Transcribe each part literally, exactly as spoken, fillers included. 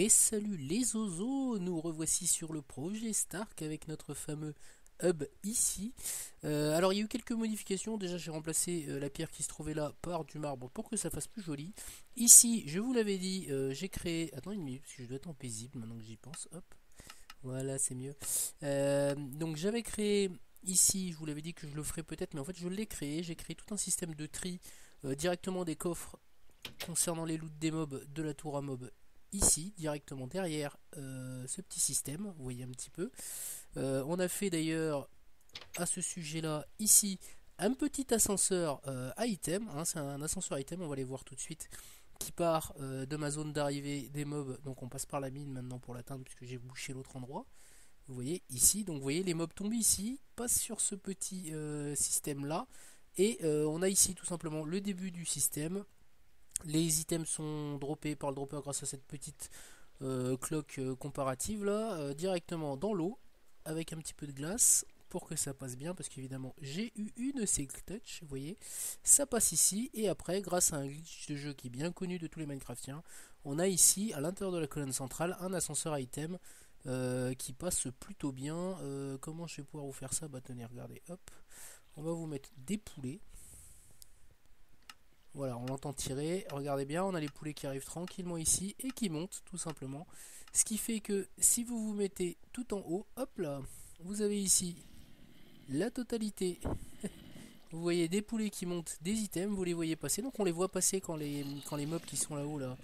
Et salut les oiseaux, nous revoici sur le projet Stark avec notre fameux hub ici. Euh, alors il y a eu quelques modifications, déjà j'ai remplacé euh, la pierre qui se trouvait là par du marbre pour que ça fasse plus joli. Ici, je vous l'avais dit, euh, j'ai créé... Attends une minute, parce que je dois être en paisible maintenant que j'y pense, hop, voilà c'est mieux. Euh, donc j'avais créé ici, je vous l'avais dit que je le ferais peut-être, mais en fait je l'ai créé, j'ai créé tout un système de tri euh, directement des coffres concernant les loots des mobs de la tour à mobs ici, directement derrière euh, ce petit système, vous voyez un petit peu. Euh, on a fait d'ailleurs à ce sujet-là, ici, un petit ascenseur euh, item, hein, c'est un ascenseur item, on va aller voir tout de suite, qui part euh, de ma zone d'arrivée des mobs, donc on passe par la mine maintenant pour l'atteindre, puisque j'ai bouché l'autre endroit. Vous voyez ici, donc vous voyez les mobs tombent ici, passent sur ce petit euh, système-là, et euh, on a ici tout simplement le début du système. Les items sont droppés par le dropper grâce à cette petite euh, cloque euh, comparative là, euh, directement dans l'eau avec un petit peu de glace pour que ça passe bien parce qu'évidemment j'ai eu une Silk Touch, vous voyez, ça passe ici et après grâce à un glitch de jeu qui est bien connu de tous les Minecraftiens, on a ici à l'intérieur de la colonne centrale un ascenseur item euh, qui passe plutôt bien. Euh, comment je vais pouvoir vous faire ça? Bah tenez, regardez, hop, on va vous mettre des poulets. Voilà, on l'entend tirer. Regardez bien, on a les poulets qui arrivent tranquillement ici et qui montent tout simplement. Ce qui fait que si vous vous mettez tout en haut, hop là, vous avez ici la totalité. Vous voyez des poulets qui montent, des items, vous les voyez passer. Donc on les voit passer quand les, quand les mobs qui sont là-haut là,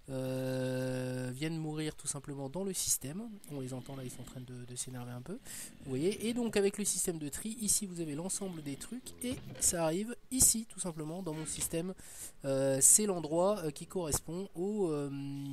euh, viennent mourir tout simplement dans le système. On les entend là, ils sont en train de, de s'énerver un peu. Vous voyez, et donc avec le système de tri, ici vous avez l'ensemble des trucs et ça arrive ici tout simplement dans mon système. Euh, c'est l'endroit euh, qui correspond au, euh,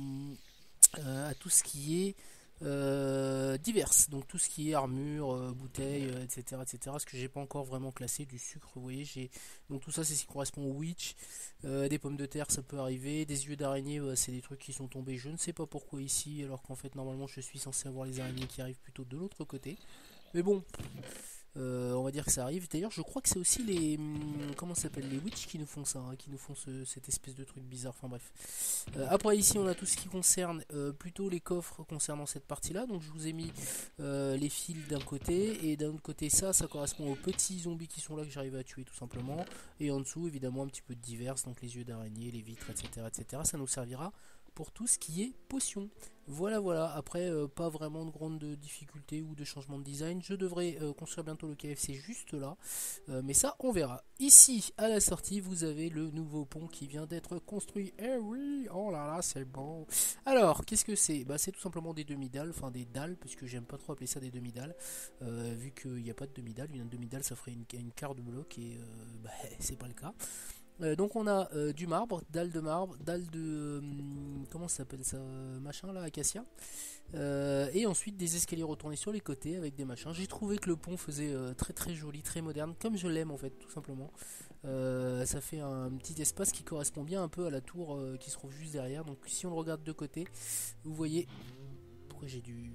euh, à tout ce qui est euh, diverses, donc tout ce qui est armure, euh, bouteilles, euh, et cetera, et cetera. Ce que j'ai pas encore vraiment classé, du sucre, vous voyez, j'ai donc tout ça c'est ce qui correspond au witch. Euh, des pommes de terre, ça peut arriver, des yeux d'araignée, ouais, c'est des trucs qui sont tombés. Je ne sais pas pourquoi ici, alors qu'en fait normalement je suis censé avoir les araignées qui arrivent plutôt de l'autre côté. Mais bon, euh, on va dire que ça arrive. D'ailleurs, je crois que c'est aussi les hum, comment ça s'appelle, les witch qui nous font ça, hein, qui nous font ce- cette espèce de truc bizarre. Enfin bref. Euh, après ici, on a tout ce qui concerne euh, plutôt les coffres concernant cette partie-là. Donc je vous ai mis euh, les fils d'un côté et d'un autre côté ça, ça correspond aux petits zombies qui sont là que j'arrive à tuer tout simplement. Et en dessous, évidemment, un petit peu de divers, donc les yeux d'araignée, les vitres, et cetera, et cetera. Ça nous servira pour tout ce qui est potion. Voilà, voilà. Après, euh, pas vraiment de grande difficulté ou de changement de design. Je devrais euh, construire bientôt le K F C juste là. Euh, mais ça, on verra. Ici, à la sortie, vous avez le nouveau pont qui vient d'être construit. Eh oui, oh là là, c'est bon. Alors, qu'est-ce que c'est? Bah, c'est tout simplement des demi-dalles. Enfin, des dalles, puisque j'aime pas trop appeler ça des demi-dalles. Euh, vu qu'il n'y a pas de demi-dalle. Une demi-dalle, ça ferait une, une quart de bloc. Et euh, bah, c'est pas le cas. Euh, donc on a euh, du marbre, dalle de marbre, dalle de... euh, comment ça s'appelle ça? Machin là, acacia. Euh, et ensuite des escaliers retournés sur les côtés avec des machins. J'ai trouvé que le pont faisait euh, très très joli, très moderne, comme je l'aime en fait, tout simplement. Euh, ça fait un petit espace qui correspond bien un peu à la tour euh, qui se trouve juste derrière. Donc si on le regarde de côté, vous voyez... Pourquoi j'ai du...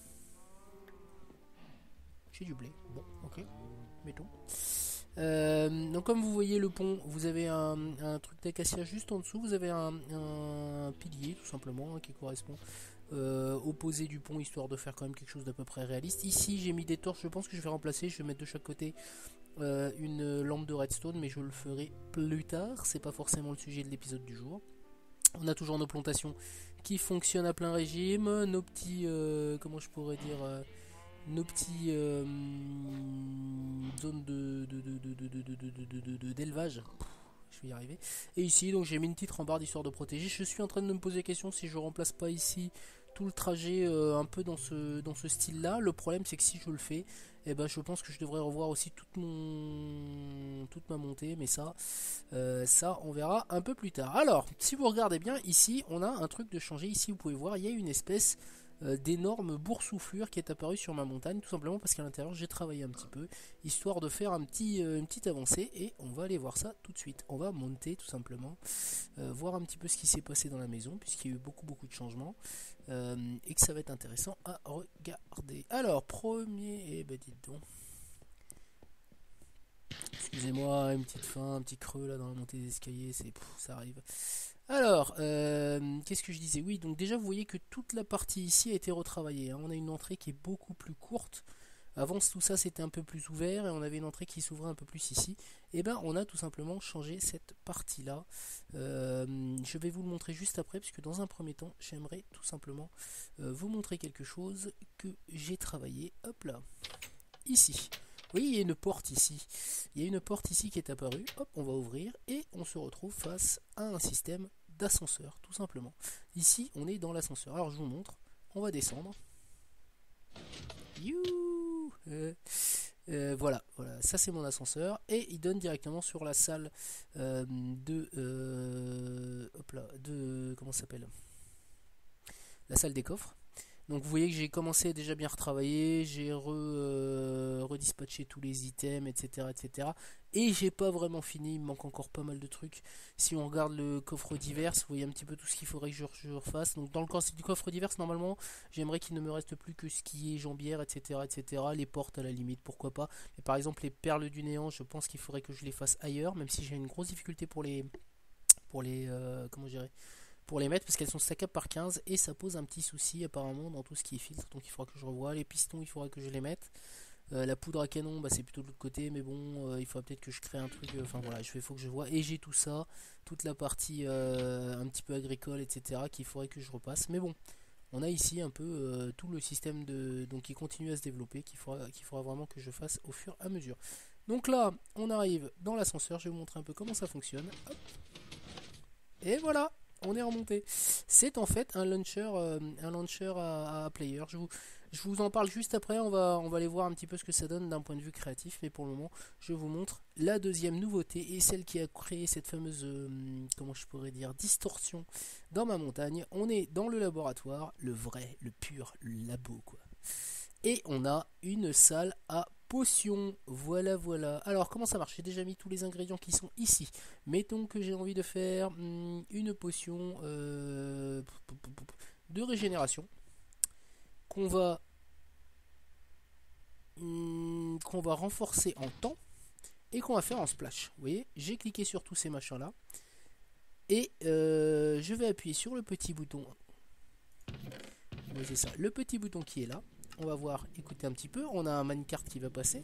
J'ai du blé. Bon, ok, mettons. Euh, donc comme vous voyez le pont, vous avez un, un truc d'acacia juste en dessous, vous avez un, un pilier tout simplement hein, qui correspond euh, au posé du pont histoire de faire quand même quelque chose d'à peu près réaliste. Ici j'ai mis des torches, je pense que je vais remplacer, je vais mettre de chaque côté euh, une lampe de redstone mais je le ferai plus tard, c'est pas forcément le sujet de l'épisode du jour. On a toujours nos plantations qui fonctionnent à plein régime, nos petits, euh, comment je pourrais dire... Euh, nos petits euh, zones de, de, de, de, de, de, de, de, de, de, d'élevage. Je vais y arriver. Et ici, donc j'ai mis une petite rambarde histoire de protéger. Je suis en train de me poser la question si je remplace pas ici tout le trajet euh, un peu dans ce, dans ce style-là. Le problème, c'est que si je le fais, eh ben, je pense que je devrais revoir aussi toute, mon, toute ma montée. Mais ça, euh, ça, on verra un peu plus tard. Alors, si vous regardez bien, ici, on a un truc de changer. Ici, vous pouvez voir, il y a une espèce euh, d'énorme boursouflure qui est apparue sur ma montagne, tout simplement parce qu'à l'intérieur j'ai travaillé un petit peu histoire de faire un petit, euh, une petite avancée et on va aller voir ça tout de suite. On va monter tout simplement, euh, voir un petit peu ce qui s'est passé dans la maison puisqu'il y a eu beaucoup beaucoup de changements euh, et que ça va être intéressant à regarder. Alors premier, eh ben dites donc, excusez-moi, une petite faim, un petit creux là dans la montée des escaliers, c'est, pff, ça arrive. Alors, euh, qu'est-ce que je disais? Oui, donc déjà vous voyez que toute la partie ici a été retravaillée, hein. On a une entrée qui est beaucoup plus courte. Avant tout ça c'était un peu plus ouvert et on avait une entrée qui s'ouvrait un peu plus ici. Et ben on a tout simplement changé cette partie là. Euh, je vais vous le montrer juste après puisque dans un premier temps j'aimerais tout simplement euh, vous montrer quelque chose que j'ai travaillé. Hop là, ici. Oui, il y a une porte ici. Il y a une porte ici qui est apparue. Hop, on va ouvrir et on se retrouve face à un système d'ascenseur, tout simplement. Ici, on est dans l'ascenseur. Alors, je vous montre. On va descendre. You euh, euh, voilà, voilà, ça c'est mon ascenseur et il donne directement sur la salle euh, de, euh, hop là, de, comment ça s'appelle, la salle des coffres. Donc vous voyez que j'ai commencé à déjà bien retravailler, j'ai re, euh, redispatché tous les items, et cetera, et cetera. Et j'ai pas vraiment fini, il me manque encore pas mal de trucs. Si on regarde le coffre divers, vous voyez un petit peu tout ce qu'il faudrait que je, je refasse. Donc dans le cas du coffre divers, normalement, j'aimerais qu'il ne me reste plus que ce qui est jambière, et cetera, et cetera. Les portes à la limite, pourquoi pas. Mais par exemple les perles du néant, je pense qu'il faudrait que je les fasse ailleurs, même si j'ai une grosse difficulté pour les, pour les, euh, comment je dirais, pour les mettre parce qu'elles sont stackables par quinze et ça pose un petit souci apparemment dans tout ce qui est filtre, donc il faudra que je revoie. Les pistons, il faudra que je les mette. Euh, la poudre à canon, bah, c'est plutôt de l'autre côté, mais bon, euh, il faudra peut-être que je crée un truc. euh, Enfin voilà, il faut que je vois. Et j'ai tout ça, toute la partie euh, un petit peu agricole, et cetera, qu'il faudrait que je repasse. Mais bon, on a ici un peu euh, tout le système de donc qui continue à se développer, qu'il faudra, qu'il faudra vraiment que je fasse au fur et à mesure. Donc là, on arrive dans l'ascenseur. Je vais vous montrer un peu comment ça fonctionne. Hop. Et voilà, on est remonté. C'est en fait un launcher, euh, un launcher à, à player. Je vous, je vous en parle juste après. On va, on va aller voir un petit peu ce que ça donne d'un point de vue créatif. Mais pour le moment, je vous montre la deuxième nouveauté et celle qui a créé cette fameuse, euh, comment je pourrais dire, distorsion dans ma montagne. On est dans le laboratoire, le vrai, le pur labo, quoi. Et on a une salle à potions. Voilà, voilà. Alors, comment ça marche? J'ai déjà mis tous les ingrédients qui sont ici. Mettons que j'ai envie de faire hmm, une potion euh, de régénération qu'on va, hmm, qu'on va renforcer en temps et qu'on va faire en splash. Vous voyez, j'ai cliqué sur tous ces machins là et euh, je vais appuyer sur le petit bouton. Oui, c'est ça, le petit bouton qui est là. On va voir, écoutez un petit peu, on a un minecart qui va passer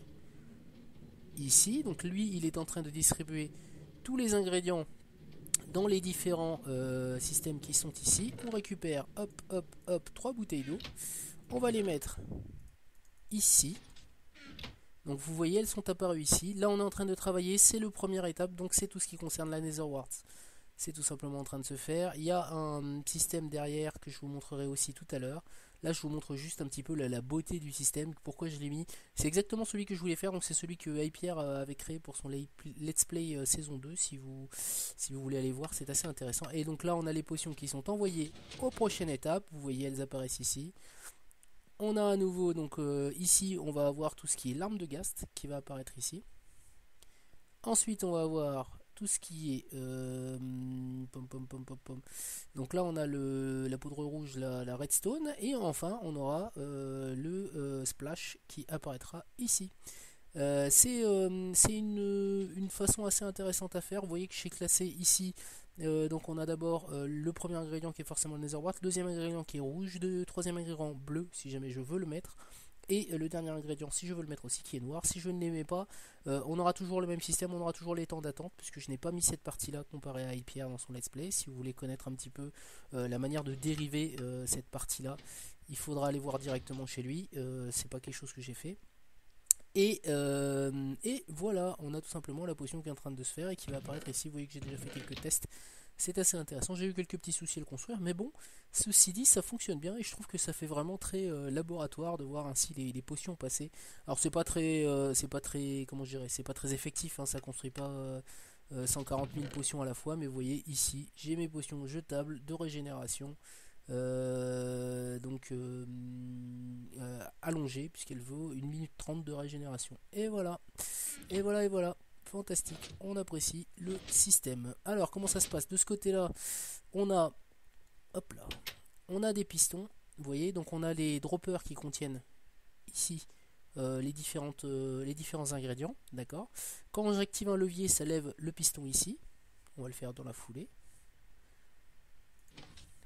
ici, donc lui il est en train de distribuer tous les ingrédients dans les différents euh, systèmes qui sont ici. On récupère hop hop hop trois bouteilles d'eau, on va les mettre ici, donc vous voyez elles sont apparues ici. Là on est en train de travailler, c'est le première étape, donc c'est tout ce qui concerne la Nether Wart. C'est tout simplement en train de se faire. Il y a un système derrière que je vous montrerai aussi tout à l'heure. Là je vous montre juste un petit peu la, la beauté du système, pourquoi je l'ai mis. C'est exactement celui que je voulais faire, donc c'est celui que Hypierre avait créé pour son Let's Play euh, saison deux, si vous, si vous voulez aller voir, c'est assez intéressant. Et donc là on a les potions qui sont envoyées aux prochaines étapes, vous voyez elles apparaissent ici. On a à nouveau, donc euh, ici on va avoir tout ce qui est l'arme de Ghast qui va apparaître ici. Ensuite on va avoir tout ce qui est euh, pom, pom, pom, pom, pom. Donc là on a le, la poudre rouge, la, la redstone, et enfin on aura euh, le euh, splash qui apparaîtra ici. Euh, c'est euh, une, une façon assez intéressante à faire. Vous voyez que j'ai classé ici euh, donc on a d'abord euh, le premier ingrédient qui est forcément le netherwart, le deuxième ingrédient qui est rouge, le troisième ingrédient bleu si jamais je veux le mettre, et le dernier ingrédient si je veux le mettre aussi qui est noir. Si je ne les mets pas, euh, on aura toujours le même système, on aura toujours les temps d'attente, puisque je n'ai pas mis cette partie là comparé à Hypierre dans son let's play. Si vous voulez connaître un petit peu euh, la manière de dériver euh, cette partie là, il faudra aller voir directement chez lui, euh, c'est pas quelque chose que j'ai fait. Et, euh, et voilà, on a tout simplement la potion qui est en train de se faire et qui va apparaître ici. Vous voyez que j'ai déjà fait quelques tests, c'est assez intéressant. J'ai eu quelques petits soucis à le construire, mais bon, ceci dit, ça fonctionne bien et je trouve que ça fait vraiment très euh, laboratoire de voir ainsi les, les potions passer. Alors c'est pas très, euh, c'est pas très, comment je dirais, c'est pas très effectif, hein, ça construit pas euh, euh, cent quarante mille potions à la fois, mais vous voyez ici, j'ai mes potions jetables de régénération. Euh, donc euh, euh, allongée puisqu'elle vaut une minute trente de régénération. Et voilà, et voilà, et voilà. Fantastique, on apprécie le système. Alors comment ça se passe? De ce côté là, on a, hop là, on a des pistons. Vous voyez, donc on a les droppers qui contiennent ici euh, les, différentes, euh, les différents ingrédients. D'accord. Quand j'active un levier, ça lève le piston ici. On va le faire dans la foulée.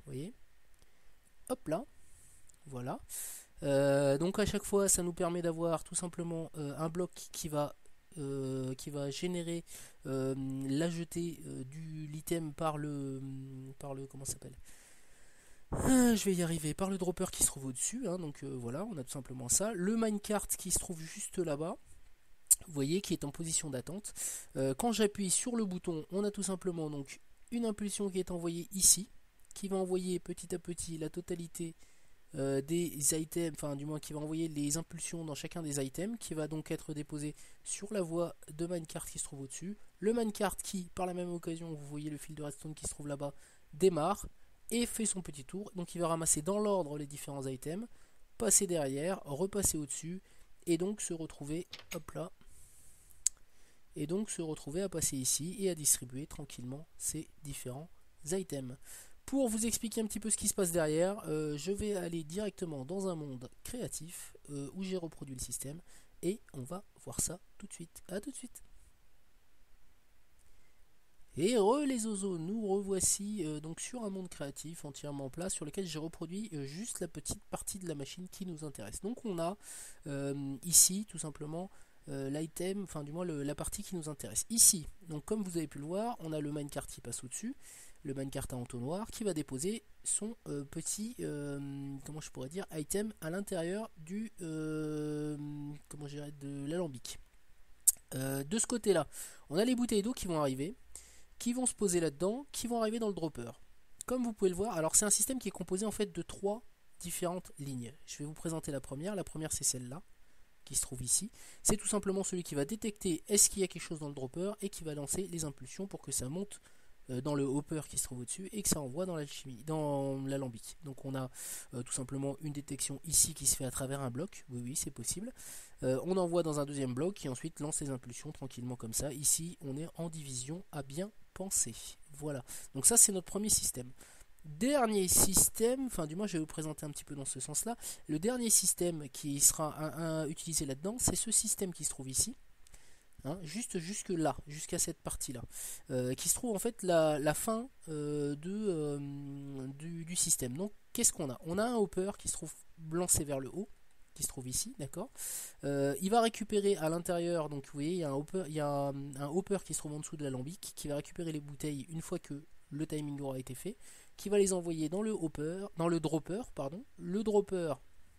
voyez, hop là, voilà. Euh, donc à chaque fois, ça nous permet d'avoir tout simplement euh, un bloc qui va euh, qui va générer euh, la jetée euh, du l'item par le par le comment ça s'appelle. Ah, je vais y arriver, par le dropper qui se trouve au-dessus, hein, donc euh, voilà, on a tout simplement ça. Le minecart qui se trouve juste là-bas, vous voyez, qui est en position d'attente. Euh, quand j'appuie sur le bouton, on a tout simplement donc une impulsion qui est envoyée ici, qui va envoyer petit à petit la totalité euh, des items, enfin du moins qui va envoyer les impulsions dans chacun des items, qui va donc être déposé sur la voie de minecart qui se trouve au-dessus. Le minecart qui, par la même occasion, vous voyez le fil de redstone qui se trouve là-bas, démarre et fait son petit tour. Donc il va ramasser dans l'ordre les différents items, passer derrière, repasser au-dessus, et donc se retrouver, hop là, et donc se retrouver à passer ici et à distribuer tranquillement ces différents items. Pour vous expliquer un petit peu ce qui se passe derrière, euh, je vais aller directement dans un monde créatif euh, où j'ai reproduit le système et on va voir ça tout de suite. A tout de suite. Et re les oiseaux, nous revoici euh, donc sur un monde créatif entièrement plat sur lequel j'ai reproduit euh, juste la petite partie de la machine qui nous intéresse. Donc on a euh, ici tout simplement euh, l'item, enfin du moins le, la partie qui nous intéresse. Ici, donc comme vous avez pu le voir, on a le minecart qui passe au-dessus, le minecart à entonnoir qui va déposer son euh, petit, euh, comment je pourrais dire, item à l'intérieur du, euh, comment je dirais, de l'alambic. Euh, de ce côté-là, on a les bouteilles d'eau qui vont arriver, qui vont se poser là-dedans, qui vont arriver dans le dropper. Comme vous pouvez le voir, alors c'est un système qui est composé en fait de trois différentes lignes. Je vais vous présenter la première. La première c'est celle-là, qui se trouve ici. C'est tout simplement celui qui va détecter est-ce qu'il y a quelque chose dans le dropper et qui va lancer les impulsions pour que ça monte dans le hopper qui se trouve au-dessus et que ça envoie dans l'alchimie, dans l'alambic. Donc on a euh, tout simplement une détection ici qui se fait à travers un bloc, oui oui c'est possible. Euh, on envoie dans un deuxième bloc qui ensuite lance les impulsions tranquillement comme ça. Ici on est en division à bien penser. Voilà, donc ça c'est notre premier système. Dernier système, enfin du moins je vais vous présenter un petit peu dans ce sens là. Le dernier système qui sera un, un, utilisé là-dedans, c'est ce système qui se trouve ici. Hein, juste jusque là, jusqu'à cette partie là, euh, qui se trouve en fait la, la fin euh, de, euh, du, du système. Donc qu'est-ce qu'on a? On a un hopper qui se trouve lancé vers le haut, qui se trouve ici, d'accord. Euh, il va récupérer à l'intérieur, donc vous voyez, il y a un hopper, il y a un, un hopper qui se trouve en dessous de l'alambic, qui va récupérer les bouteilles une fois que le timing aura été fait, qui va les envoyer dans le hopper, dans le dropper, pardon. Le dropper,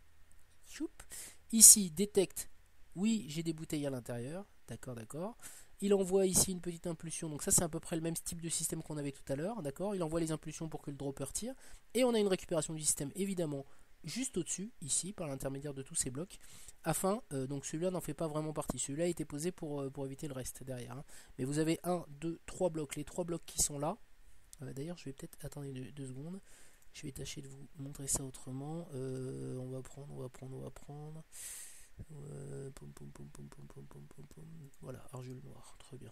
choup, ici détecte, oui, j'ai des bouteilles à l'intérieur. D'accord, d'accord. Il envoie ici une petite impulsion, donc ça c'est à peu près le même type de système qu'on avait tout à l'heure, d'accord. Il envoie les impulsions pour que le dropper tire, et on a une récupération du système évidemment juste au-dessus, ici, par l'intermédiaire de tous ces blocs, afin, euh, donc celui-là n'en fait pas vraiment partie, celui-là a été posé pour, euh, pour éviter le reste derrière. Hein. Mais vous avez un, deux, trois blocs, les trois blocs qui sont là, euh, d'ailleurs je vais peut-être, attendez deux, deux secondes, je vais tâcher de vous montrer ça autrement, euh, on va prendre, on va prendre, on va prendre... Euh, poum, poum, poum, poum, poum, poum, poum, poum, poum. Voilà, argile noire, très bien.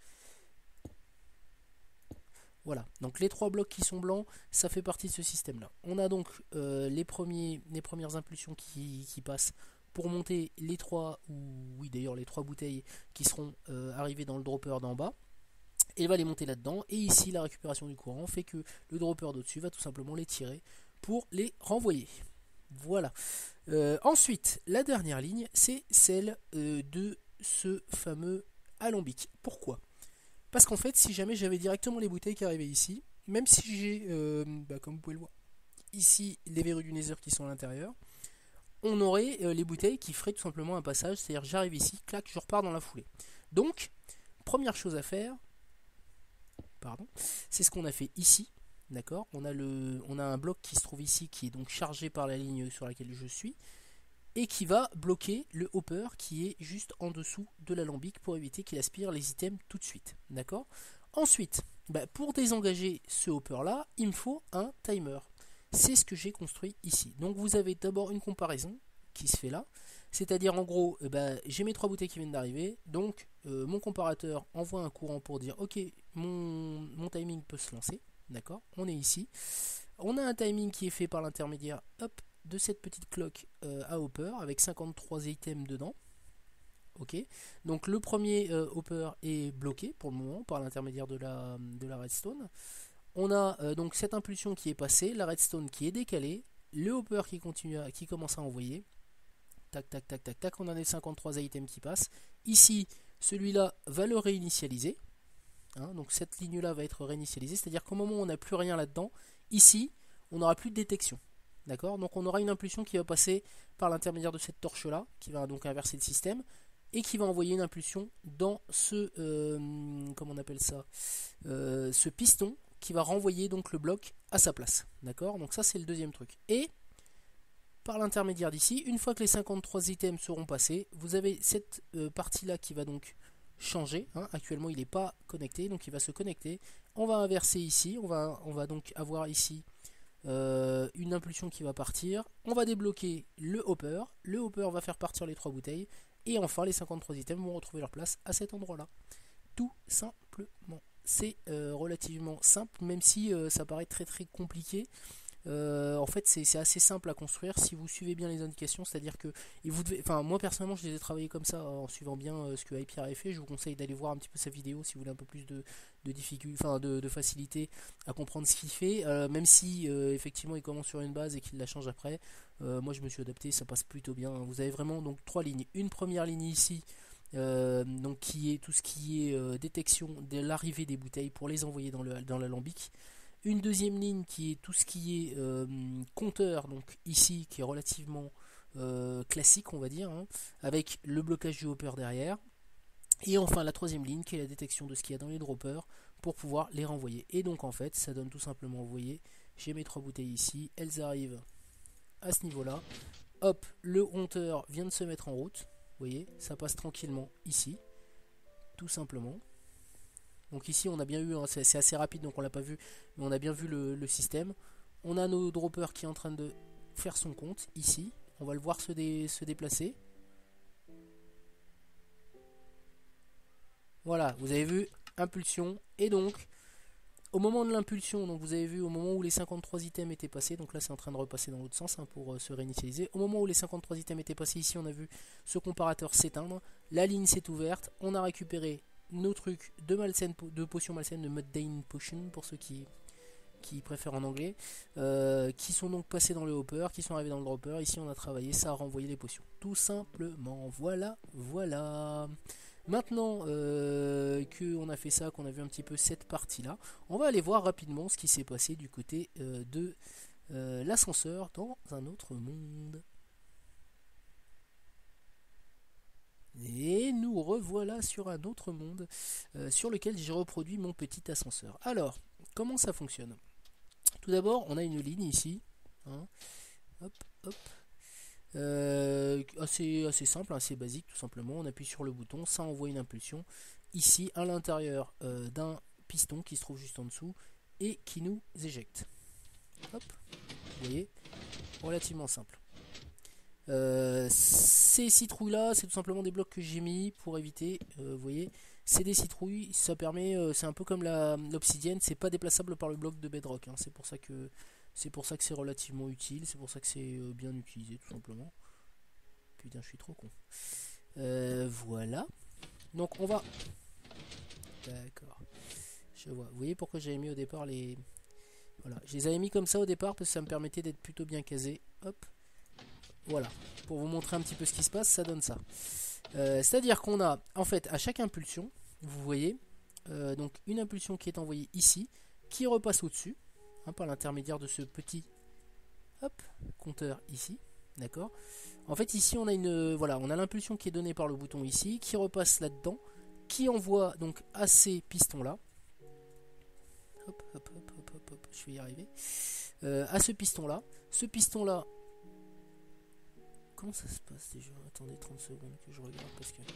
Voilà, donc les trois blocs qui sont blancs, ça fait partie de ce système-là. On a donc euh, les, premiers, les premières impulsions qui, qui passent pour monter les trois, ou oui d'ailleurs les trois bouteilles qui seront euh, arrivées dans le dropper d'en bas. Et il va les monter là-dedans. Et ici, la récupération du courant fait que le dropper d'au-dessus va tout simplement les tirer pour les renvoyer. Voilà. Euh, ensuite, la dernière ligne, c'est celle euh, de ce fameux alambic. Pourquoi? Parce qu'en fait, si jamais j'avais directement les bouteilles qui arrivaient ici, même si j'ai, euh, bah, comme vous pouvez le voir, ici les verrues du Nether qui sont à l'intérieur, on aurait euh, les bouteilles qui feraient tout simplement un passage, c'est-à-dire j'arrive ici, clac, je repars dans la foulée. Donc, première chose à faire, pardon, c'est ce qu'on a fait ici. D'accord, on a le, on a un bloc qui se trouve ici qui est donc chargé par la ligne sur laquelle je suis et qui va bloquer le hopper qui est juste en dessous de l'alambic pour éviter qu'il aspire les items tout de suite. D'accord. Ensuite, bah, pour désengager ce hopper là, il me faut un timer. C'est ce que j'ai construit ici. Donc vous avez d'abord une comparaison qui se fait là, c'est-à-dire en gros, euh, bah, j'ai mes trois bouteilles qui viennent d'arriver, donc euh, mon comparateur envoie un courant pour dire ok, mon, mon timing peut se lancer. D'accord, on est ici. On a un timing qui est fait par l'intermédiaire hop, de cette petite cloque euh, à hopper avec cinquante-trois items dedans. Ok, donc le premier euh, hopper est bloqué pour le moment par l'intermédiaire de la, de la redstone. on a euh, donc cette impulsion qui est passée, la redstone qui est décalée, le hopper qui continue à, qui commence à envoyer. Tac, tac, tac, tac, tac. On a les cinquante-trois items qui passent. Ici, celui-là va le réinitialiser. Hein, donc cette ligne-là va être réinitialisée. C'est-à-dire qu'au moment où on n'a plus rien là-dedans, ici, on n'aura plus de détection. D'accord? Donc on aura une impulsion qui va passer par l'intermédiaire de cette torche-là, qui va donc inverser le système, et qui va envoyer une impulsion dans ce, euh, comment on appelle ça, euh, ce piston, qui va renvoyer donc le bloc à sa place. D'accord? Donc ça c'est le deuxième truc. Et par l'intermédiaire d'ici, une fois que les cinquante-trois items seront passés, vous avez cette euh, partie-là qui va donc changer. Hein. Actuellement il n'est pas connecté, donc il va se connecter. On va inverser ici, on va, on va donc avoir ici Euh, une impulsion qui va partir, on va débloquer le hopper, le hopper va faire partir les trois bouteilles, et enfin les cinquante-trois items vont retrouver leur place à cet endroit là, tout simplement. C'est euh, relativement simple, même si euh, ça paraît très très compliqué. Euh, en fait c'est assez simple à construire si vous suivez bien les indications, c'est à dire que et vous devez, enfin moi personnellement je les ai travaillés comme ça en suivant bien euh, ce que Hypierre avait fait. Je vous conseille d'aller voir un petit peu sa vidéo si vous voulez un peu plus de, de difficulté, enfin de, de facilité à comprendre ce qu'il fait, euh, même si euh, effectivement il commence sur une base et qu'il la change après. Euh, moi je me suis adapté, ça passe plutôt bien. Vous avez vraiment donc trois lignes, une première ligne ici euh, donc qui est tout ce qui est euh, détection de l'arrivée des bouteilles pour les envoyer dans le dans l'alambic. Une deuxième ligne qui est tout ce qui est euh, compteur, donc ici qui est relativement euh, classique on va dire, hein, avec le blocage du hopper derrière. Et enfin la troisième ligne qui est la détection de ce qu'il y a dans les droppers pour pouvoir les renvoyer. Et donc en fait ça donne tout simplement, vous voyez, j'ai mes trois bouteilles ici, elles arrivent à ce niveau là. Hop, le compteur vient de se mettre en route, vous voyez, ça passe tranquillement ici, tout simplement. Donc ici on a bien eu, hein, c'est assez rapide donc on l'a pas vu, mais on a bien vu le, le système. On a nos droppers qui est en train de faire son compte ici. On va le voir se, dé, se déplacer. Voilà, vous avez vu, impulsion. Et donc, au moment de l'impulsion, donc vous avez vu au moment où les cinquante-trois items étaient passés, donc là c'est en train de repasser dans l'autre sens hein, pour euh, se réinitialiser. Au moment où les cinquante-trois items étaient passés ici, on a vu ce comparateur s'éteindre. La ligne s'est ouverte, on a récupéré nos trucs de, malsaine, de potions malsaines, de Mudane Potion pour ceux qui, qui préfèrent en anglais, euh, qui sont donc passés dans le hopper, qui sont arrivés dans le dropper. Ici on a travaillé, ça a renvoyé les potions. Tout simplement, voilà, voilà. Maintenant euh, qu'on a fait ça, qu'on a vu un petit peu cette partie là, on va aller voir rapidement ce qui s'est passé du côté euh, de euh, l'ascenseur dans un autre monde. Et nous revoilà sur un autre monde euh, sur lequel j'ai reproduit mon petit ascenseur. Alors, comment ça fonctionne? Tout d'abord, on a une ligne ici. Hein, hop, hop. Euh, assez, assez simple, assez basique tout simplement. On appuie sur le bouton, ça envoie une impulsion. Ici, à l'intérieur euh, d'un piston qui se trouve juste en dessous et qui nous éjecte. Hop, vous voyez, relativement simple. Euh, ces citrouilles là c'est tout simplement des blocs que j'ai mis pour éviter, euh, vous voyez, c'est des citrouilles, ça permet, euh, c'est un peu comme l'obsidienne, c'est pas déplaçable par le bloc de bedrock, hein. C'est pour ça que c'est pour ça que c'est relativement utile, c'est pour ça que c'est euh, bien utilisé tout simplement. Putain je suis trop con. Euh, voilà, donc on va, d'accord, je vois, vous voyez pourquoi j'avais mis au départ les, voilà, je les avais mis comme ça au départ parce que ça me permettait d'être plutôt bien casé. Hop. Voilà, pour vous montrer un petit peu ce qui se passe, ça donne ça. Euh, C'est-à-dire qu'on a, en fait, à chaque impulsion, vous voyez, euh, donc une impulsion qui est envoyée ici, qui repasse au-dessus, hein, par l'intermédiaire de ce petit, hop, compteur ici, d'accord. En fait, ici, on a une, voilà, on a l'impulsion qui est donnée par le bouton ici, qui repasse là-dedans, qui envoie donc à ces pistons-là. Hop, hop, hop, hop, hop, hop, je vais y arriver. Euh, à ce piston-là, ce piston-là. Comment ça se passe déjà? Attendez trente secondes que je regarde parce que...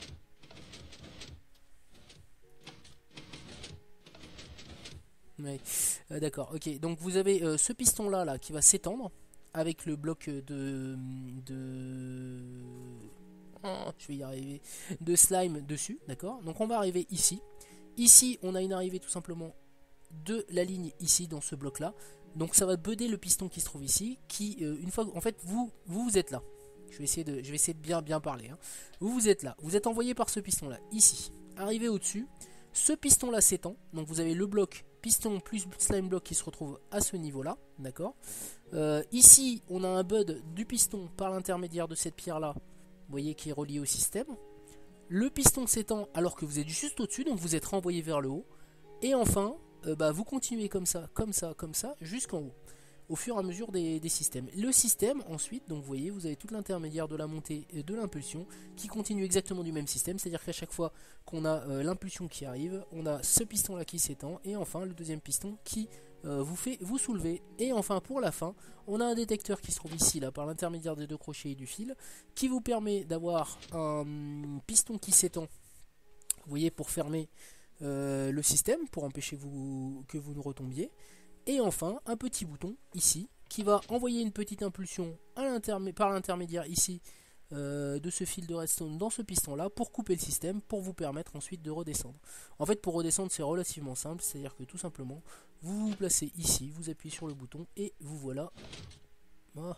Ouais, euh, d'accord, ok. Donc vous avez euh, ce piston là, là qui va s'étendre avec le bloc de... de... Oh, je vais y arriver. De slime dessus, d'accord. Donc on va arriver ici. Ici, on a une arrivée tout simplement de la ligne ici dans ce bloc là. Donc ça va budder le piston qui se trouve ici, qui euh, une fois, en fait vous, vous vous êtes là. Je vais essayer de, je vais essayer de bien bien parler. Hein. Vous vous êtes là, vous êtes envoyé par ce piston là, ici. Arrivé au-dessus, ce piston là s'étend, donc vous avez le bloc piston plus slime block qui se retrouve à ce niveau là, d'accord. euh, Ici on a un bud du piston par l'intermédiaire de cette pierre là, vous voyez, qui est relié au système. Le piston s'étend alors que vous êtes juste au dessus, donc vous êtes renvoyé vers le haut. Et enfin euh, bah, vous continuez comme ça, comme ça, comme ça jusqu'en haut, au fur et à mesure des, des systèmes. Le système ensuite, donc vous voyez, vous avez tout l'intermédiaire de la montée et de l'impulsion qui continue exactement du même système, c'est-à-dire qu'à chaque fois qu'on a euh, l'impulsion qui arrive, on a ce piston là qui s'étend, et enfin le deuxième piston qui euh, vous fait vous soulever. Et enfin pour la fin, on a un détecteur qui se trouve ici là par l'intermédiaire des deux crochets et du fil, qui vous permet d'avoir un piston qui s'étend, vous voyez, pour fermer euh, le système, pour empêcher vous, que vous ne retombiez. Et enfin un petit bouton ici qui va envoyer une petite impulsion à par l'intermédiaire ici euh, de ce fil de redstone dans ce piston là pour couper le système, pour vous permettre ensuite de redescendre. En fait pour redescendre c'est relativement simple, c'est à dire que tout simplement vous vous placez ici, vous appuyez sur le bouton et vous voilà. Oh.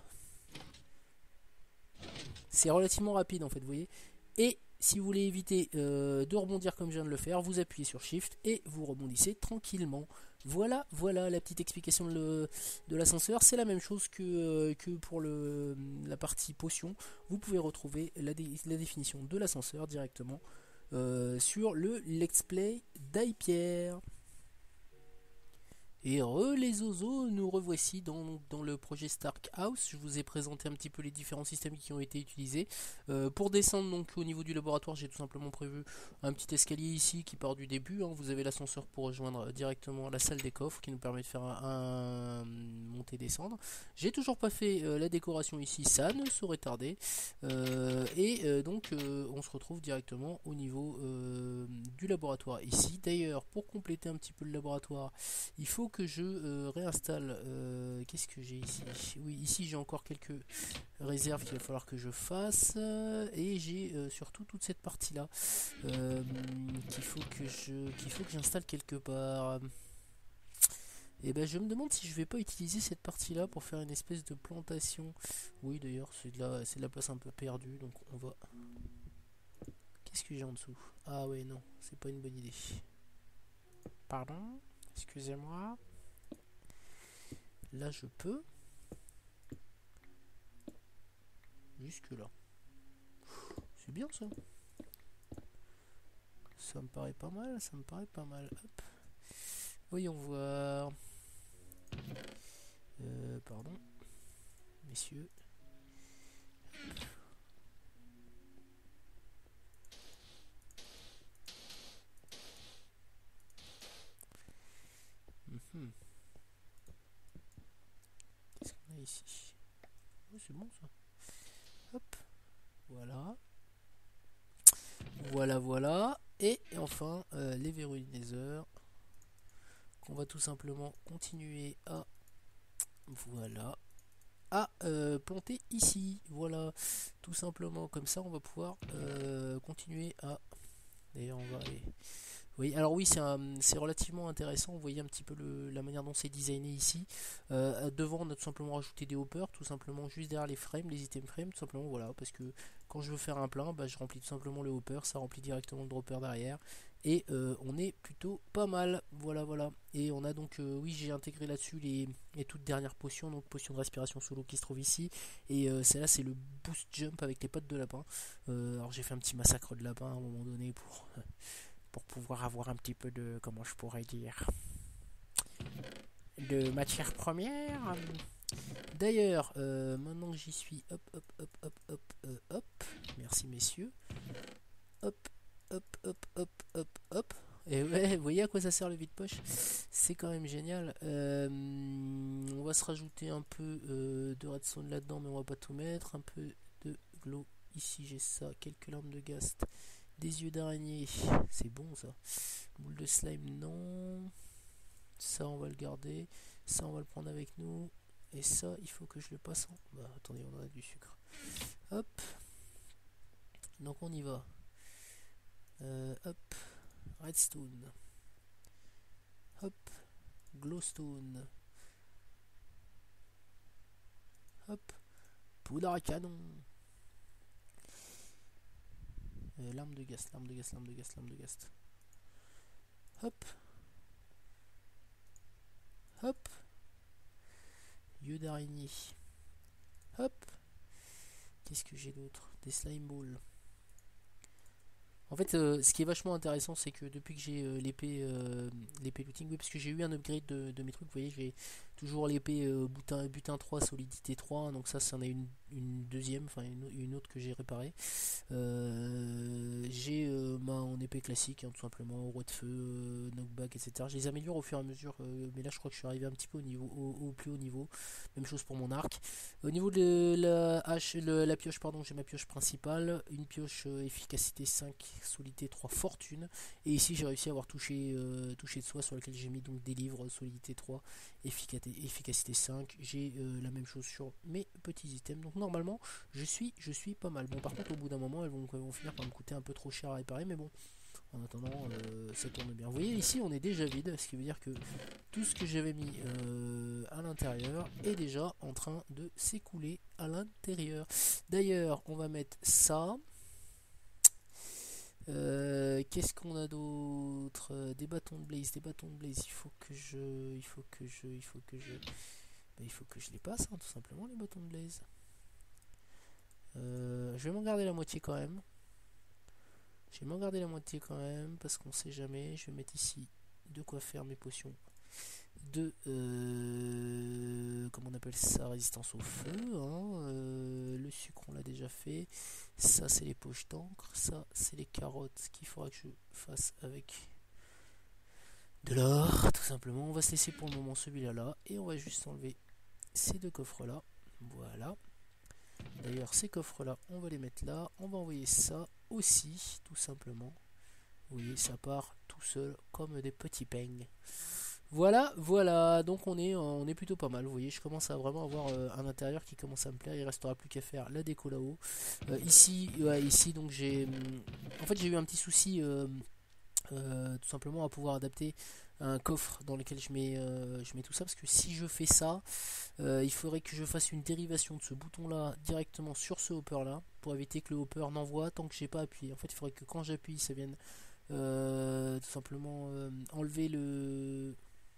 C'est relativement rapide en fait, vous voyez. Et si vous voulez éviter euh, de rebondir comme je viens de le faire, vous appuyez sur Shift et vous rebondissez tranquillement. Voilà, voilà la petite explication de, de l'ascenseur. C'est la même chose que, euh, que pour le, la partie potion. Vous pouvez retrouver la, dé, la définition de l'ascenseur directement euh, sur le Let's Play d'Hypierre. Et re les oiseaux, nous revoici dans, dans le projet Stark House. Je vous ai présenté un petit peu les différents systèmes qui ont été utilisés. Euh, pour descendre donc au niveau du laboratoire, j'ai tout simplement prévu un petit escalier ici qui part du début. Hein. Vous avez l'ascenseur pour rejoindre directement la salle des coffres qui nous permet de faire un, un monter-descendre. J'ai toujours pas fait euh, la décoration ici, ça ne saurait tarder. Euh, et euh, donc euh, on se retrouve directement au niveau euh, du laboratoire ici. D'ailleurs, pour compléter un petit peu le laboratoire, il faut que je euh, réinstalle. Euh, Qu'est-ce que j'ai ici? Oui, ici j'ai encore quelques réserves qu'il va falloir que je fasse. Et j'ai euh, surtout toute cette partie-là euh, qu'il faut que je qu'il faut que j'installe quelque part. Et ben je me demande si je vais pas utiliser cette partie-là pour faire une espèce de plantation. Oui, d'ailleurs, c'est de la c'est de la place un peu perdue, donc on va. Qu'est-ce que j'ai en dessous? Ah ouais, non, c'est pas une bonne idée. Pardon? Excusez-moi. Là je peux. Jusque là. C'est bien ça. Ça me paraît pas mal, ça me paraît pas mal. Hop. Voyons voir. Euh, pardon. Messieurs. Mmh. Qu'est-ce qu'on a ici? Oh, c'est bon ça. Hop. Voilà. Voilà, voilà. Et enfin, euh, les verrouilles Nether. Qu'on va tout simplement continuer à... Voilà. À euh, planter ici. Voilà. Tout simplement comme ça, on va pouvoir euh, continuer à... D'ailleurs, on va aller... Oui, alors oui, c'est relativement intéressant. Vous voyez un petit peu le, la manière dont c'est designé ici. Euh, devant, on a tout simplement rajouté des hoppers, tout simplement juste derrière les frames, les items frames, tout simplement, voilà, parce que quand je veux faire un plein, bah, je remplis tout simplement le hopper, ça remplit directement le dropper derrière, et euh, on est plutôt pas mal. Voilà, voilà. Et on a donc, euh, oui, j'ai intégré là-dessus les, les toutes dernières potions, donc potion de respiration solo qui se trouve ici, et euh, celle-là, c'est le boost jump avec les potes de lapin. Euh, alors j'ai fait un petit massacre de lapin à un moment donné pour. pour pouvoir avoir un petit peu de, comment je pourrais dire, de matière première. D'ailleurs, euh, maintenant que j'y suis, hop, hop, hop, hop, hop, euh, hop, merci messieurs, hop, hop, hop, hop, hop, hop, et ouais, vous voyez à quoi ça sert le vide-poche, c'est quand même génial. Euh, on va se rajouter un peu euh, de redstone là-dedans, mais on va pas tout mettre, un peu de glow, ici j'ai ça, quelques larmes de gaz, des yeux d'araignée, c'est bon ça. Boule de slime, non. Ça, on va le garder. Ça, on va le prendre avec nous. Et ça, il faut que je le passe en... Bah, attendez, on en a du sucre. Hop. Donc, on y va. Euh, hop. Redstone. Hop. Glowstone. Hop. Poudre à canon. Euh, l'arme de gaz, l'arme de gaz, l'arme de gaz, l'arme de gaz. Hop. d'araignée. Hop. Qu'est-ce que j'ai d'autre? Des slime balls. En fait, euh, ce qui est vachement intéressant, c'est que depuis que j'ai euh, l'épée euh, l'épée looting, oui, parce que j'ai eu un upgrade de, de mes trucs, vous voyez, j'ai toujours l'épée euh, butin, butin trois, solidité trois, donc ça, c'en est une, une deuxième, enfin une, une autre que j'ai réparée. Euh, j'ai euh, ma en épée classique, hein, tout simplement, roi de feu, euh, knockback, et cetera. Je les améliore au fur et à mesure, euh, mais là, je crois que je suis arrivé un petit peu au, niveau, au, au plus haut niveau. Même chose pour mon arc. Au niveau de la hache, le- la pioche, pardon, j'ai ma pioche principale, une pioche euh, efficacité cinq, solidité trois, fortune. Et ici j'ai réussi à avoir touché, euh, touché de soie sur lequel j'ai mis donc des livres, solidité trois, efficacité, efficacité cinq. J'ai euh, la même chose sur mes petits items. Donc normalement je suis, je suis pas mal. Bon, par contre au bout d'un moment elles vont, elles vont finir par me coûter un peu trop cher à réparer, mais bon. En attendant, euh, ça tourne bien. Vous voyez, ici, on est déjà vide, ce qui veut dire que tout ce que j'avais mis euh, à l'intérieur est déjà en train de s'écouler à l'intérieur. D'ailleurs, on va mettre ça. Euh, Qu'est-ce qu'on a d'autre? Des bâtons de blaze, des bâtons de blaze. Il faut que je, il faut que je, il faut que je, ben, il faut que je les passe, hein, tout simplement les bâtons de blaze. Euh, je vais m'en garder la moitié quand même. Je vais m'en garder la moitié quand même parce qu'on sait jamais. Je vais mettre ici de quoi faire mes potions de euh, comment on appelle ça, résistance au feu, hein. Euh, le sucre on l'a déjà fait, ça c'est les poches d'encre, ça c'est les carottes qu'il faudra que je fasse avec de l'or tout simplement. On va se laisser pour le moment celui-là là et on va juste enlever ces deux coffres là, voilà. D'ailleurs ces coffres là on va les mettre là, on va envoyer ça aussi tout simplement. Vous voyez, ça part tout seul comme des petits peignes. Voilà, voilà, donc on est, on est plutôt pas mal, vous voyez, je commence à vraiment avoir euh, un intérieur qui commence à me plaire, il restera plus qu'à faire la déco là-haut. Euh, ici, ouais, ici, donc j'ai... En fait, j'ai eu un petit souci, euh, euh, tout simplement, à pouvoir adapter un coffre dans lequel je mets, euh, je mets tout ça, parce que si je fais ça, euh, il faudrait que je fasse une dérivation de ce bouton-là directement sur ce hopper-là, pour éviter que le hopper n'envoie tant que j'ai pas appuyé. En fait, il faudrait que quand j'appuie, ça vienne euh, tout simplement euh, enlever le...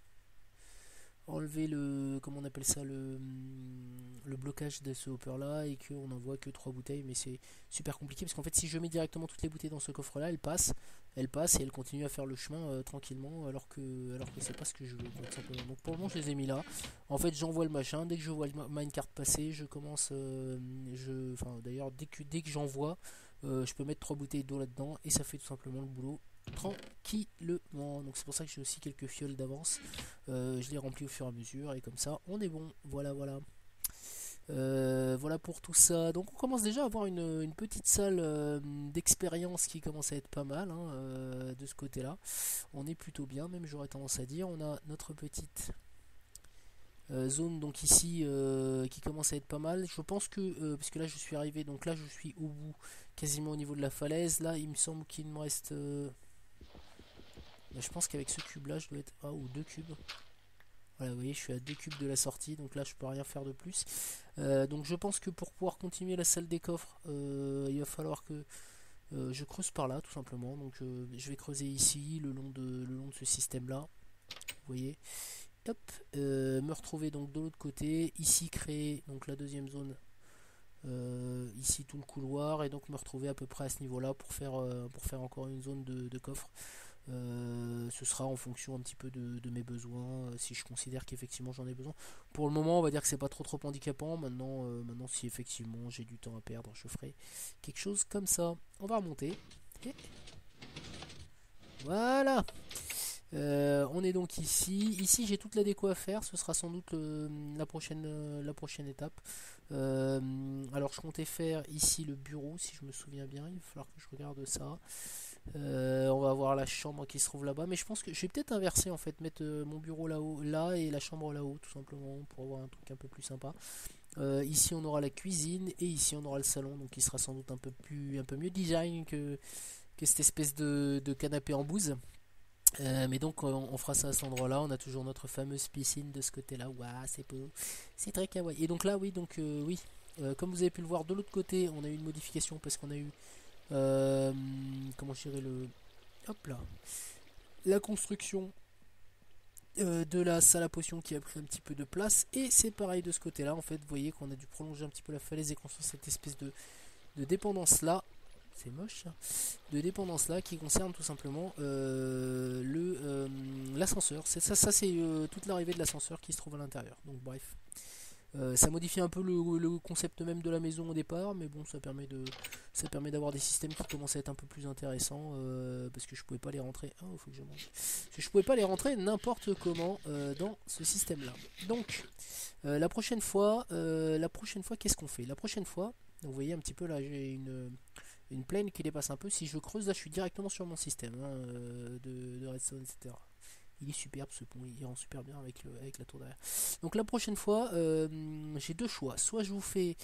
enlever le, comment on appelle ça, le, le blocage de ce hopper là et qu'on n'envoie que trois bouteilles, mais c'est super compliqué parce qu'en fait si je mets directement toutes les bouteilles dans ce coffre là, elles passent elles passent et elles continuent à faire le chemin euh, tranquillement alors que alors que c'est pas ce que je veux quoi, tout simplement. Donc pour le moment je les ai mis là, en fait j'envoie le machin, dès que je vois le minecart passer je commence euh, je, enfin d'ailleurs dès que, dès que j'envoie euh, je peux mettre trois bouteilles d'eau là dedans et ça fait tout simplement le boulot tranquillement. Donc c'est pour ça que j'ai aussi quelques fioles d'avance. Euh, je les remplis au fur et à mesure et comme ça on est bon. Voilà, voilà. Euh, voilà pour tout ça. Donc on commence déjà à avoir une, une petite salle euh, d'expérience qui commence à être pas mal hein, euh, de ce côté-là. On est plutôt bien, même j'aurais tendance à dire. On a notre petite euh, zone donc ici euh, qui commence à être pas mal. Je pense que euh, parce que là je suis arrivé, donc là je suis au bout, quasiment au niveau de la falaise. Là il me semble qu'il me reste. Euh, je pense qu'avec ce cube là je dois être à ou deux cubes. Voilà, vous voyez, je suis à deux cubes de la sortie, donc là je peux rien faire de plus. Euh, donc je pense que pour pouvoir continuer la salle des coffres, euh, il va falloir que euh, je creuse par là, tout simplement. Donc euh, je vais creuser ici, le long de, le long de ce système-là. Vous voyez. Hop, euh, me retrouver donc de l'autre côté, ici créer donc la deuxième zone, euh, ici tout le couloir, et donc me retrouver à peu près à ce niveau-là pour faire, euh, pour faire encore une zone de, de coffre. Euh, ce sera en fonction un petit peu de, de mes besoins, euh, si je considère qu'effectivement j'en ai besoin. Pour le moment on va dire que c'est pas trop trop handicapant. Maintenant, euh, maintenant si effectivement j'ai du temps à perdre, je ferai quelque chose comme ça. On va remonter. Et voilà. Euh, on est donc ici. Ici j'ai toute la déco à faire. Ce sera sans doute euh, la, prochaine, euh, la prochaine étape. Euh, alors je comptais faire ici le bureau si je me souviens bien. Il va falloir que je regarde ça. Euh, on va avoir la chambre qui se trouve là-bas, mais je pense que je vais peut-être inverser en fait, mettre euh, mon bureau là-haut, là et la chambre là-haut, tout simplement pour avoir un truc un peu plus sympa. Euh, ici on aura la cuisine et ici on aura le salon, donc il sera sans doute un peu plus, un peu mieux design que, que cette espèce de, de canapé en bouse. Euh, mais donc on, on fera ça à cet endroit-là. On a toujours notre fameuse piscine de ce côté-là. Waouh, c'est beau, c'est très kawaii. Et donc là, oui, donc euh, oui, euh, comme vous avez pu le voir de l'autre côté, on a eu une modification parce qu'on a eu euh, comment je dirais le hop là la construction euh, de la salle à potion qui a pris un petit peu de place. Et c'est pareil de ce côté-là. En fait, vous voyez qu'on a dû prolonger un petit peu la falaise et construire cette espèce de, de dépendance là. C'est moche ça. De dépendance là qui concerne tout simplement euh, le euh, l'ascenseur. C'est ça, ça c'est euh, toute l'arrivée de l'ascenseur qui se trouve à l'intérieur. Donc bref. Euh, ça modifie un peu le, le concept même de la maison au départ, mais bon, ça permet de, ça permet d'avoir des systèmes qui commencent à être un peu plus intéressants, euh, parce que je pouvais pas les rentrer. Ah, oh, faut que je mange. Parce que je pouvais pas les rentrer n'importe comment euh, dans ce système-là. Donc, euh, la prochaine fois, euh, la prochaine fois, qu'est-ce qu'on fait? La prochaine fois, vous voyez un petit peu là, j'ai une une plaine qui dépasse un peu. Si je creuse là, je suis directement sur mon système hein, euh, de, de redstone, et cetera. Il est superbe ce pont, il rend super bien avec, le, avec la tour derrière. Donc la prochaine fois, euh, j'ai deux choix. Soit je vous fais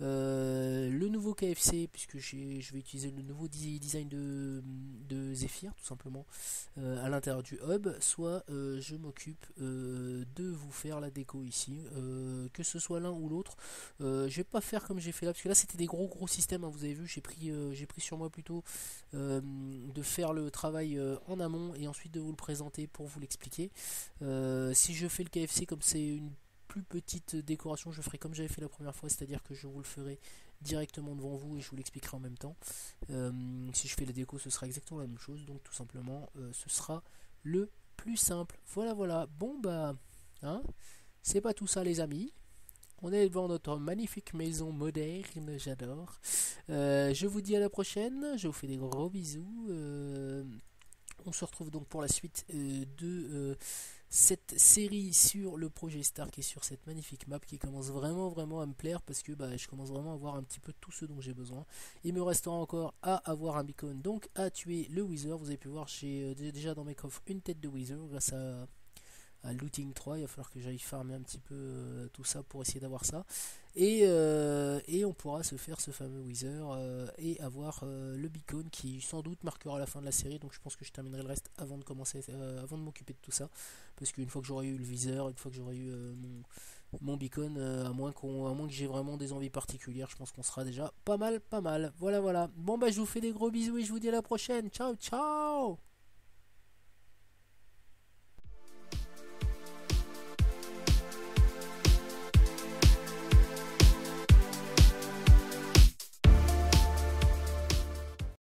euh, le nouveau K F C, puisque je vais utiliser le nouveau design de, de Zephyr, tout simplement, euh, à l'intérieur du hub. Soit euh, je m'occupe euh, de vous faire la déco ici. Euh, que ce soit l'un ou l'autre. Euh, je vais pas faire comme j'ai fait là, parce que là c'était des gros gros systèmes, hein, vous avez vu, j'ai pris, euh, j'ai pris sur moi plutôt euh, de faire le travail euh, en amont et ensuite de vous le présenter pour vous l'expliquer. Euh, si je fais le K F C comme c'est une plus petite décoration, je ferai comme j'avais fait la première fois, c'est-à-dire que je vous le ferai directement devant vous et je vous l'expliquerai en même temps. Euh, si je fais la déco, ce sera exactement la même chose, donc tout simplement, euh, ce sera le plus simple. Voilà, voilà. Bon bah, hein, c'est pas tout ça les amis. On est devant notre magnifique maison moderne, j'adore. Euh, je vous dis à la prochaine, je vous fais des gros bisous. Euh, on se retrouve donc pour la suite euh, de euh, cette série sur le projet Stark et sur cette magnifique map qui commence vraiment vraiment à me plaire parce que bah, je commence vraiment à avoir un petit peu tout ce dont j'ai besoin. Il me restera encore à avoir un beacon, donc à tuer le Wither. Vous avez pu voir, j'ai euh, déjà dans mes coffres une tête de Wither grâce à à Looting trois, il va falloir que j'aille farmer un petit peu euh, tout ça pour essayer d'avoir ça. Et, euh, et on pourra se faire ce fameux Wither euh, et avoir euh, le beacon qui sans doute marquera la fin de la série. Donc je pense que je terminerai le reste avant de commencer, euh, avant de m'occuper de tout ça. Parce qu'une fois que j'aurai eu le Wither, une fois que j'aurai eu euh, mon, mon beacon, euh, à moins qu'on, à moins que j'ai vraiment des envies particulières, je pense qu'on sera déjà pas mal, pas mal. Voilà, voilà. Bon bah je vous fais des gros bisous et je vous dis à la prochaine. Ciao, ciao.